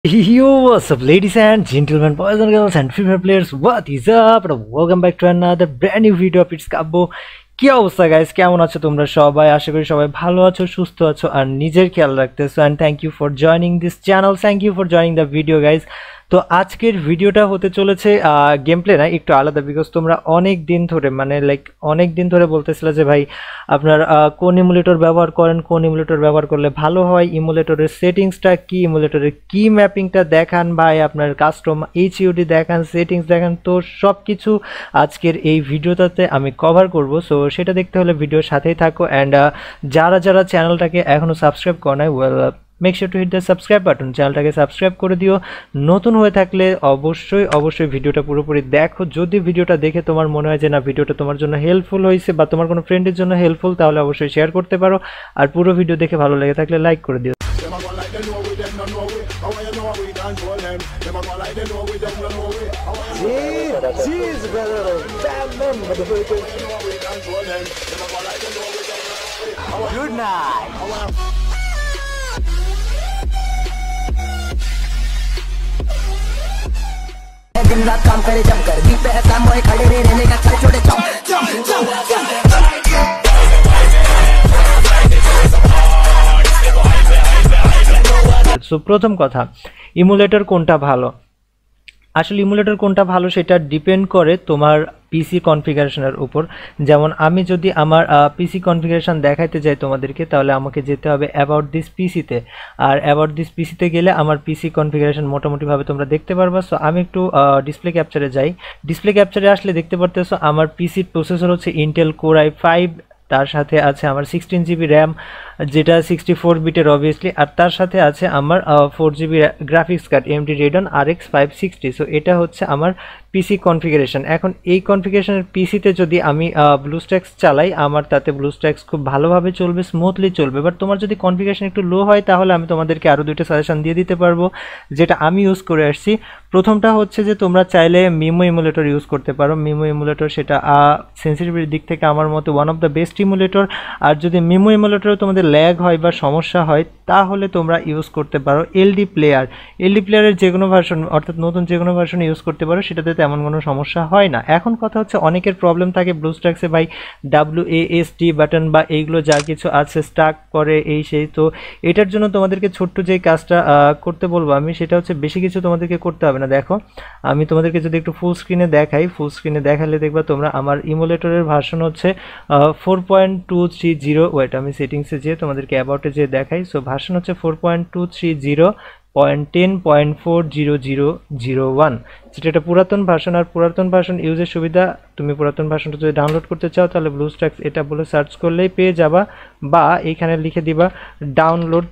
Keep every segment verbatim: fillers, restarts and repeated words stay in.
Yo, what's up, ladies and gentlemen, boys and girls, and female players? What is up? And welcome back to another brand new video of It's Kabbo. কি অবস্থা guys, কেমন আছো তোমরা সবাই? আশা করি সবাই ভালো আছো, সুস্থ আছো আর নিজের খেয়াল রাখতেছো। And thank you for joining this channel, thank you for joining the video guys. তো আজকের ভিডিওটা হতে চলেছে গেম প্লে না, একটু আলাদা, বিকজ তোমরা অনেক দিন ধরে মানে লাইক অনেক দিন ধরে বলতেছিলে যে ভাই আপনার কোন ইমুলেটর ব্যবহার করেন, কোন ইমুলেটর ব্যবহার করলে ভালো হয়, ইমুলেটরের সেটিংসটা কি, ইমুলেটরের কি ম্যাপিংটা দেখান ভাই, আপনার কাস্টম এইচইউডি দেখান, সেটিংস দেখান। তো সব কিছু আজকের এই ভিডিওটাতে আমি কভার করব। সো সেটা দেখতে হলে ভিডিওর সাথেই থাকো। অ্যান্ড যারা যারা চ্যানেলটাকে এখনও সাবস্ক্রাইব করে নাই, well make sure to hit the subscribe button, চ্যানেলটাকে সাবস্ক্রাইব করে দিও। নতুন হয়ে থাকলে অবশ্যই অবশ্যই ভিডিওটা পুরোপুরি দেখো। যদি ভিডিওটা দেখে তোমার মনে হয় যে না ভিডিওটা তোমার জন্য হেল্পফুল হয়েছে বা তোমার কোনো ফ্রেন্ডের জন্য হেল্পফুল, তাহলে অবশ্যই শেয়ার করতে পারো। আর পুরো ভিডিও দেখে ভালো লেগে থাকলে লাইক করে দিও। Good night. दिन रात काम करे जम कर दीप पे है काम मोए खड़े रे रहने का चल छोड़े चम चम चम সো প্রথম কথা, ইমুলেটর কোনটা ভালো? আসলে ইমুলেটর কোনটা ভালো সেটা ডিপেন্ড করে তোমার পিসি কনফিগারেশনের উপর। যেমন আমি যদি আমার পিসি কনফিগারেশন দেখাইতে যাই তোমাদেরকে, তাহলে আমাকে যেতে হবে অ্যাবাউট দিস পিসিতে। আর অ্যাবাউট দিস পিসিতে গেলে আমার পিসি কনফিগারেশন মোটামুটিভাবে তোমরা দেখতে পারবা। সো আমি একটু ডিসপ্লে ক্যাপচারে যাই। ডিসপ্লে ক্যাপচারে আসলে দেখতে পারতেছো আমার পিসির প্রসেসর হচ্ছে ইন্টেল কোর আই ফাইভ, তার সাথে আছে আমার সিক্সটিন জিবি র্যাম, যেটা সিক্সটি ফোর বিটের অবভিয়াসলি, আর তার সাথে আছে আমার four GB graphics card AMD Radeon R X five sixty. So এটা হচ্ছে আমার পিসি কনফিগারেশন। এখন এই কনফিগারেশনের পিসিতে যদি আমি ব্লুস্ট্যাক্স চালাই, আমার তাতে ব্লুস্ট্যাক্স খুব ভালোভাবে চলবে, স্মুথলি চলবে। বাট তোমার যদি কনফিগারেশন একটু লো হয়, তাহলে আমি তোমাদেরকে আরও দুইটা সাজেশন দিয়ে দিতে পারবো, যেটা আমি ইউজ করে আসছি। প্রথমটা হচ্ছে যে তোমরা চাইলে মিমো ইমুলেটর ইউজ করতে পারো। মিমো ইমুলেটর সেটা সেন্সিটিভিটির দিক থেকে আমার মতে one of the best emulator. আর যদি মিমো ইমুলেটরও তোমাদের ল্যাগ হয় বা সমস্যা হয়, তাহলে তোমরা ইউজ করতে পারো এলডি প্লেয়ার। এলডি প্লেয়ারের যে কোনো ভার্সন, অর্থাৎ নতুন যে কোনো ভার্সন ইউজ করতে পারো, সেটাতে তেমন কোনো সমস্যা হয় না। এখন কথা হচ্ছে অনেকের প্রবলেম থাকে ব্লুস্ট্যাক্সে ভাই W A S D button বা এইগুলো যা কিছু আছে স্টাক করে এই সেই। তো এটার জন্য তোমাদেরকে ছোট্ট যে কাজটা করতে বলবো আমি, সেটা হচ্ছে বেশি কিছু তোমাদেরকে করতে হবে না। দেখো আমি তোমাদেরকে যদি একটু ফুল স্ক্রিনে দেখাই, ফুল স্ক্রিনে দেখালে দেখবা তোমরা আমার ইমুলেটরের ভার্সন হচ্ছে four point two three zero. Wait আমি সেটিংসে যেয়ে তোমাদেরকে অ্যাবাউটে যে দেখাই। সো ভার্সন হচ্ছে four point two three zero point ten point four zero zero zero one, যেটা একটা পুরাতন ভার্সন। আর পুরাতন ভার্সন ইউজের সুবিধা, তুমি পুরাতন ভার্সনটা যদি ডাউনলোড করতে চাও, তাহলে ব্লুস্ট্যাক্স এটা বলে সার্চ করলেই পেয়ে যাবা, বা এইখানে লিখে দিবা ডাউনলোড,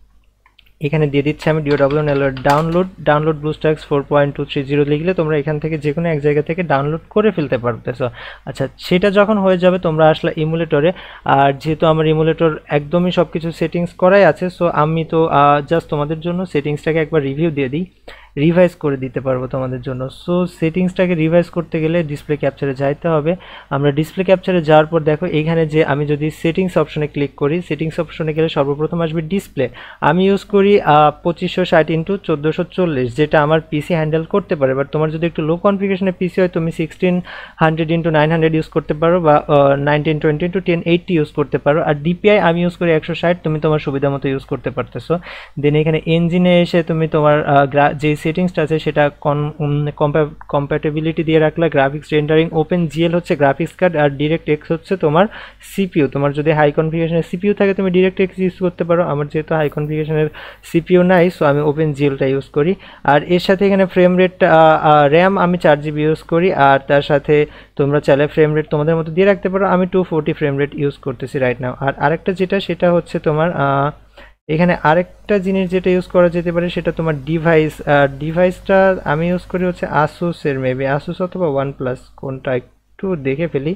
এখানে দিয়ে দিচ্ছি আমি ডিও W L download download BlueStacks four point two three zero লিখলে তোমরা এখান থেকে যে কোনো এক জায়গা থেকে ডাউনলোড করে ফেলতে পারতেছো। আচ্ছা, সেটা যখন হয়ে যাবে তোমরা আসলে ইমুলেটরে। আর যেহেতু আমার ইমুলেটর একদমই সব কিছু সেটিংস করাই আছে, সো আমি তো জাস্ট তোমাদের জন্য সেটিংসটাকে একবার রিভিউ দিয়ে দিই, রিভাইজ করে দিতে পারবো তোমাদের জন্য। সো সেটিংসটাকে রিভাইজ করতে গেলে ডিসপ্লে ক্যাপচারে যাইতে হবে। আমরা ডিসপ্লে ক্যাপচারে যাওয়ার পর দেখো এইখানে যে আমি যদি সেটিংস অপশনে ক্লিক করি, সেটিংস অপশনে গেলে সর্বপ্রথম আসবে ডিসপ্লে। আমি ইউজ করি পঁচিশশো ষাট ইন্টু চোদ্দোশো চল্লিশ, যেটা আমার পিসি হ্যান্ডেল করতে পারে। বাট তোমার যদি একটু লো কনফিগারেশনের পিসি হয়, তুমি sixteen hundred into nine hundred use করতে পারো, বা nineteen twenty into ten eighty use করতে পারো। আর ডিপিআই আমি ইউজ করি একশো ষাট, তুমি তোমার সুবিধা মতো ইউজ করতে পারতেছো। দেন এখানে ইঞ্জিনে এসে তুমি তোমার যে সেটিংসটা আছে সেটা কম্প্যাটেবিলিটি দিয়ে রাখলে, গ্রাফিক্স রেন্ডারিং ওপেন জিএল হচ্ছে গ্রাফিক্স কার্ড, আর ডিরেক্ট এক্স হচ্ছে তোমার সিপিইউ। তোমার যদি হাই কনফিগারেশনের সিপিইউ থাকে তুমি ডিরেক্ট এক্স ইউজ করতে পারো। আমার যেহেতু হাই কনফিগারেশনের সিপিইউ নাই, সো আমি ওপেন জিএলটা ইউজ করি। আর এর সাথে এখানে ফ্রেম রেট, র্যাম আমি চার জিবি ইউজ করি, আর তার সাথে তোমরা চাইলে ফ্রেম রেট তোমাদের মতো দিয়ে রাখতে পারো। আমি two forty frame rate use করতেছি রাইট নাও। আর আরেকটা যেটা, সেটা হচ্ছে তোমার এখানে আরেকটা জিনিস যেটা ইউজ করা যেতে পারে, সেটা তোমার ডিভাইস। ডিভাইসটা আমি ইউজ করি হচ্ছে আসুসের, মেবি আসুস অথবা ওয়ান প্লাস, কোনটা একটু দেখে ফেলি।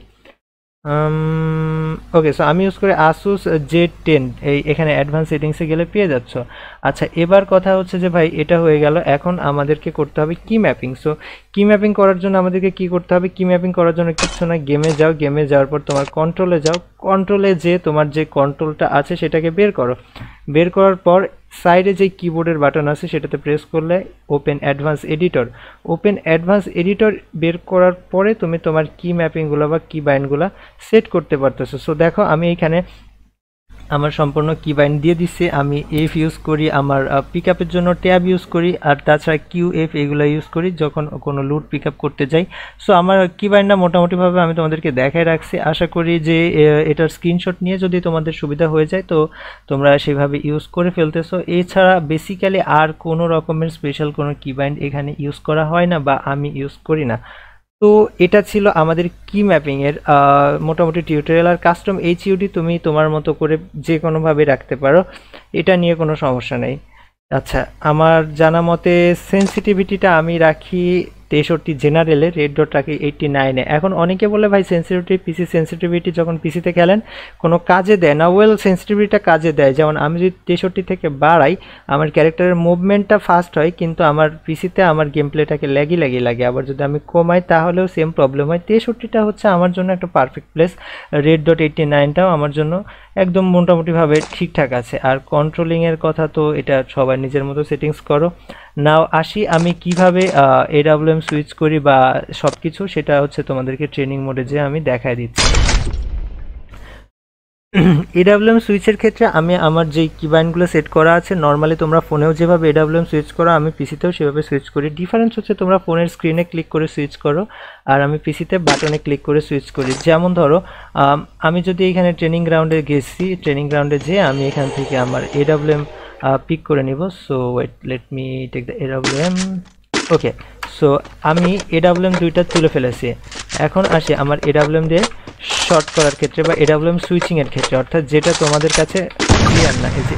ওকে, সো আমি ইউজ করি আসুস জেড টেন। এই এখানে অ্যাডভান্স সেটিংসে গেলে পেয়ে যাচ্ছ। আচ্ছা, এবার কথা হচ্ছে যে ভাই এটা হয়ে গেল, এখন আমাদেরকে করতে হবে কি ম্যাপিং। সো কি ম্যাপিং করার জন্য আমাদেরকে কি করতে হবে? কি ম্যাপিং করার জন্য কিছু না, গেমে যাও, গেমে যাওয়ার পর তোমার কন্ট্রোলে যাও, কন্ট্রোলে যে তোমার যে কন্ট্রোলটা আছে সেটাকে বের করো। বের করার পর সাইডে যে কিবোর্ডের বাটন আছে সেটাতে প্রেস করলে open advance editor. Open advance editor বের করার পরে তুমি তোমার কি ম্যাপিংগুলো বা কি বাইন্ডগুলো সেট করতে পারতেছো। সো দেখো আমি এখানে আমার সম্পূর্ণ কি বাইন্ড দিয়ে দিচ্ছে। আমি এফ ইউজ করি আমার পিক আপের জন্য, ট্যাব ইউজ করি, আর তাছাড়া কিউ এফ এগুলো ইউজ করি যখন কোনো লুট পিক আপ করতে যাই। সো আমার কি বাইন্ডটা মোটামুটিভাবে আমি তোমাদেরকে দেখাই রাখছি। আশা করি যে এটার স্ক্রিনশট নিয়ে যদি তোমাদের সুবিধা হয়ে যায় তো তোমরা সেভাবে ইউজ করে ফেলতেছো। এছাড়া বেসিক্যালি আর কোনো রকমের স্পেশাল কোনো কি বাইন্ড এখানে ইউজ করা হয় না বা আমি ইউজ করি না। তো এটা ছিল আমাদের কি ম্যাপিংয়ের মোটামুটি টিউটোরিয়াল। আর কাস্টম এইচইউডি তুমি তোমার মতো করে যে কোনোভাবে রাখতে পারো, এটা নিয়ে কোনো সমস্যা নেই। আচ্ছা, আমার জানা মতে সেন্সিটিভিটিটা আমি রাখি তেষট্টি, জেনারেলে রেড ডট রাখি এইটটি নাইনে। এখন অনেকে বলে ভাই সেন্সিটিভিটি পিসি সেন্সিটিভিটি যখন পিসিতে খেলেন কোনো কাজে দেয় না। ওয়েল, সেন্সিটিভিটিটা কাজে দেয়। যেমন আমি যদি তেষট্টি থেকে বাড়াই আমার ক্যারেক্টারের মুভমেন্টটা ফাস্ট হয়, কিন্তু আমার পিসিতে আমার গেম প্লেটাকে ল্যাগি ল্যাগি লাগে। আবার যদি আমি কমাই তাহলেও সেম প্রবলেম হয়। তেষট্টিটা হচ্ছে আমার জন্য একটা perfect place. Red dot eighty নাইনটাও আমার জন্য একদম মোটামুটিভাবে ঠিকঠাক আছে। আর কন্ট্রোলিংয়ের কথা তো এটা সবাই নিজের মতো সেটিংস করো। নাও আসি আমি কিভাবে এডাব্লিউএম সুইচ করি বা সব কিছু, সেটা হচ্ছে তোমাদেরকে ট্রেনিং মোডে যে আমি দেখায় দিচ্ছি। এডাব্লিউএম সুইচের ক্ষেত্রে আমি আমার যে কিবাইন্ডগুলো সেট করা আছে, নর্মালি তোমরা ফোনেও যেভাবে এডাব্লিউএম সুইচ করো আমি পিসিতেও সেভাবে সুইচ করি। ডিফারেন্স হচ্ছে তোমরা ফোনের স্ক্রিনে ক্লিক করে সুইচ করো আর আমি পিসিতে বাটনে ক্লিক করে সুইচ করি। যেমন ধরো আমি যদি এখানে ট্রেনিং গ্রাউন্ডে গেছি, ট্রেনিং গ্রাউন্ডে যেয়ে আমি এখান থেকে আমার এডাব্লিউএম পিক করে নিব। So wait, let me take the AWM. Okay, so আমি এডাব্লিউএম দুইটা তুলে ফেলেছি। এখন আসি আমার এডাব্লিউএম দিয়ে শর্ট করার ক্ষেত্রে বা এডাব্লিউএম সুইচিং এর ক্ষেত্রে, অর্থাৎ যেটা তোমাদের কাছে ক্লিয়ার না। এই যে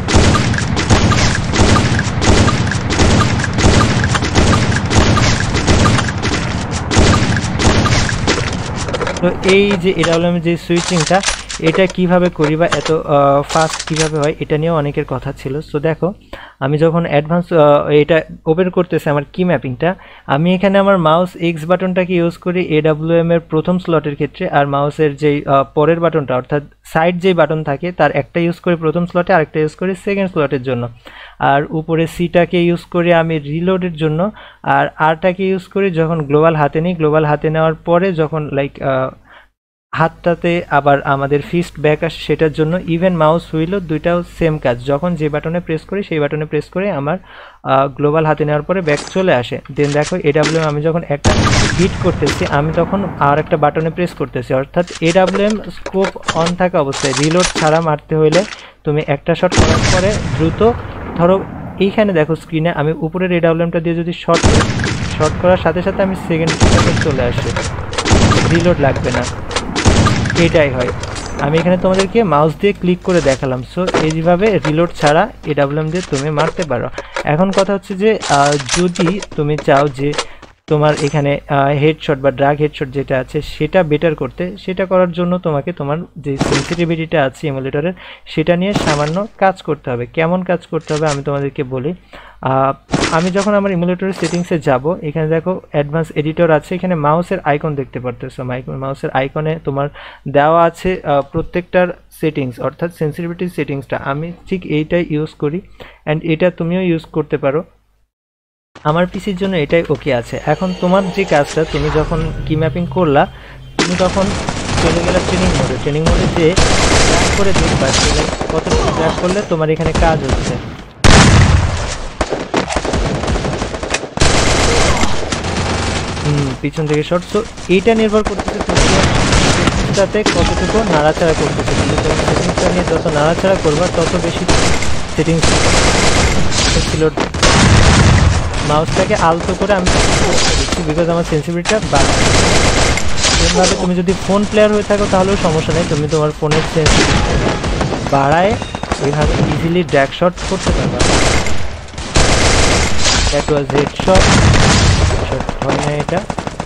তো এই যে এডাব্লিউএম যে সুইচিংটা এটা কিভাবে করি বা এত ফাস্ট কিভাবে হয় এটা নিয়েও অনেকের কথা ছিল। সো দেখো আমি যখন অ্যাডভান্স এটা ওপেন করতেছি আমার কি ম্যাপিংটা, আমি এখানে আমার মাউস এক্স বাটনটাকে ইউজ করি এডাব্লিউএম এর প্রথম স্লটের ক্ষেত্রে, আর মাউসের যেই পরের বাটনটা অর্থাৎ সাইড যেই বাটন থাকে তার একটা ইউজ করি প্রথম স্লটে, আরেকটা ইউজ করি সেকেন্ড স্লটের জন্য। আর উপরে সিটাকে ইউজ করি আমি রিলোডের জন্য, আর আরটাকে ইউজ করি যখন গ্লোবাল হাতে নিই। গ্লোবাল হাতে নেওয়ার পরে যখন লাইক হাতটাতে আবার আমাদের ফিস্ট ব্যাক আসে সেটার জন্য। ইভেন মাউস হুইলও দুইটাও সেম কাজ, যখন যে বাটনে প্রেস করি সেই বাটনে প্রেস করে আমার গ্লোবাল হাতে নেওয়ার পরে ব্যাক চলে আসে। দেন দেখো এডাব্লিউএম আমি যখন একটা হিট করতেছি আমি তখন আর একটা বাটনে প্রেস করতেছি, অর্থাৎ এডাব্লিউএম স্কোপ অন থাকা অবস্থায় রিলোড ছাড়া মারতে হইলে তুমি একটা শট করার পরে দ্রুত ধরো এইখানে দেখো স্ক্রিনে আমি উপরের এডাব্লিউএমটা দিয়ে যদি শট করি, শট করার সাথে সাথে আমি সেকেন্ড চলে আসি, রিলোড লাগবে না। এটাই হয়। আমি এখানে তোমাদেরকে মাউস দিয়ে ক্লিক করে দেখালাম। সো এইভাবে রিলোড ছাড়া এডাব্লিউএম দিয়ে তুমি মারতে পারো। এখন কথা হচ্ছে যে যদি তুমি চাও যে তোমার এখানে হেডশট বা ড্রাগ হেডশট যেটা আছে সেটা বেটার করতে, সেটা করার জন্য তোমাকে তোমার যে সেন্সিটিভিটিটা আছে ইমুলেটরের সেটা নিয়ে সামান্য কাজ করতে হবে। কেমন কাজ করতে হবে আমি তোমাদেরকে বলি। আমি যখন আমার ইমুলেটরের সেটিংসে যাব, এখানে দেখো অ্যাডভান্স এডিটর আছে, এখানে মাউসের আইকন দেখতে পারতেছো। মাউসের আইকনে তোমার দেওয়া আছে প্রত্যেকটার সেটিংস, অর্থাৎ সেন্সিটিভিটি সেটিংসটা আমি ঠিক এইটাই ইউজ করি অ্যান্ড এটা তুমিও ইউজ করতে পারো। আমার পিসির জন্য এটাই ওকে আছে। এখন তোমার যে কাজটা, তুমি যখন কি ম্যাপিং করলা তুমি তখন চলে গেলে ট্রেনিং মোডে। ট্রেনিং মোডে যে ট্র্যাক করে দেখবা কতটুকু ট্র্যাক করলে তোমার এখানে কাজ হচ্ছে। হুম পিছন থেকে শর্ট। সো এইটা নির্ভর করতেছে তুমি সেটিংসটাতে কতটুকু নাড়াচাড়া করতেছে। তুমি তোমার সেটিংসটা নিয়ে যত নাড়াচাড়া করবা তত বেশি সেটিংস ছিল। মাউসটাকে আলতো করে আমি দিচ্ছি বিকজ আমার সেন্সিটিভিটিটা বাড়ায়। এভাবে তুমি যদি ফোন প্লেয়ার হয়ে থাকো তাহলেও সমস্যা নেই, তুমি তোমার ফোনের সেন্সিটিভিটি বাড়ায় এভাবে ইজিলি ড্র্যাগ শট করতে পারবা। দ্যাট ওয়াজ হেডশট, শট হয় না এটা,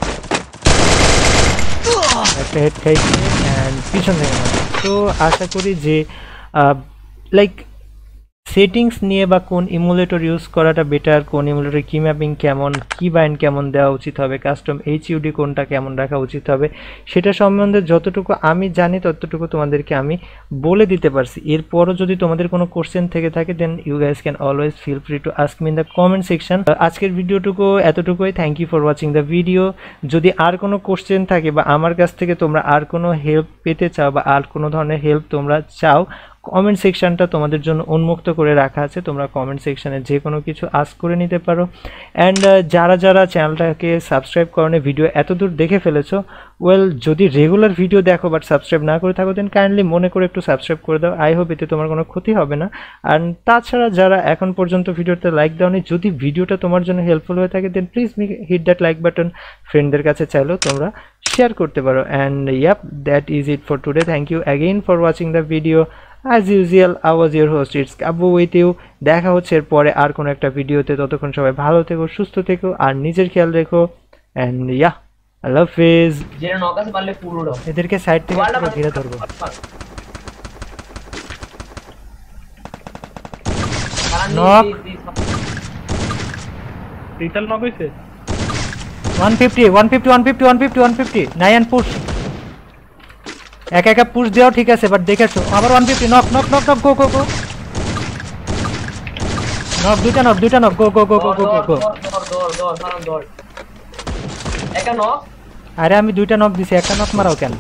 একটা হেড খাইছি অ্যান্ড পিছন থেকে। তো আশা করি যে লাইক সেটিংস নিয়ে বা কোন ইমুলেটর ইউজ করাটা বেটার, কোন ইমুলেটর কি ম্যাপিং কেমন, কি বাইন্ড কেমন দেওয়া উচিত হবে, কাস্টম এইচইউডি কোনটা কেমন রাখা উচিত হবে, সেটা সম্বন্ধে যতটুকু আমি জানি ততটুকু তোমাদেরকে আমি বলে দিতে পারছি। এরপরও যদি তোমাদের কোনো কোশ্চেন থেকে থাকে then you guys can always feel free to ask me in the comment section. আজকের ভিডিওটুকু এতটুকুই। Thank you for watching the video. যদি আর কোনো কোশ্চেন থাকে বা আমার কাছ থেকে তোমরা আর কোনো হেল্প পেতে চাও বা আর কোনো ধরনের হেল্প তোমরা চাও, কমেন্ট সেকশনটা তোমাদের জন্য উন্মুক্ত করে রাখা আছে, তোমরা কমেন্ট সেকশনে যে কোনো কিছু আস্ক করে নিতে পারো। অ্যান্ড যারা যারা চ্যানেলটাকে সাবস্ক্রাইব করনে ভিডিও এত দূর দেখে ফেলেছো, ওয়েল যদি রেগুলার ভিডিও দেখো বাট সাবস্ক্রাইব না করে থাকো দেন কাইন্ডলি মনে করে একটু সাবস্ক্রাইব করে দাও। আই হোপ এতে তোমার কোনো ক্ষতি হবে না। আর তাছাড়া যারা এখন পর্যন্ত ভিডিওতে লাইক দাওনি, যদি ভিডিওটা তোমার জন্য হেল্পফুল হয়ে থাকে then please hit that like button. ফ্রেন্ডদের কাছে চাইলেও তোমরা শেয়ার করতে পারো। And yup, that is it for today. Thank you again for watching the video. As usual, I was your host, it's Kabu with you. দেখা হচ্ছে এরপরে আর কোনো একটা ভিডিওতে। ততক্ষণ সবাই ভালো থেকো, সুস্থ থেকো আর নিজের খেয়াল রেখো। And yeah, I love Fizz. যেটা নকাছে পারলে পুরো দাও। এদেরকে সাইড থেকে পুরো ঘিরে ধরবো। নক রিটাল নক হইছে one fifty one fifty one fifty one fifty one fifty nine push এক একা পুশ দেও, ঠিক আছে, বাট দেখেছো আবার one fifty knock knock knock knock go go go knock দুইটা নক দুইটা knock go go go go go go দৌড় দৌড় দৌড় সারান দৌড় একটা নক। আরে আমি দুইটা নক দিছি, একটা নক মারাও কেন?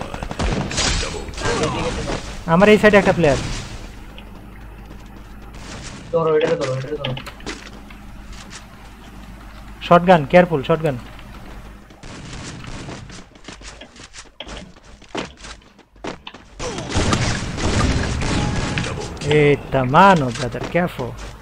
আমার এই সাইডে একটা প্লেয়ার। দৌড় এটা দৌড় এটা দৌড় shotgun, careful shotgun. Eita, mano, brother, careful.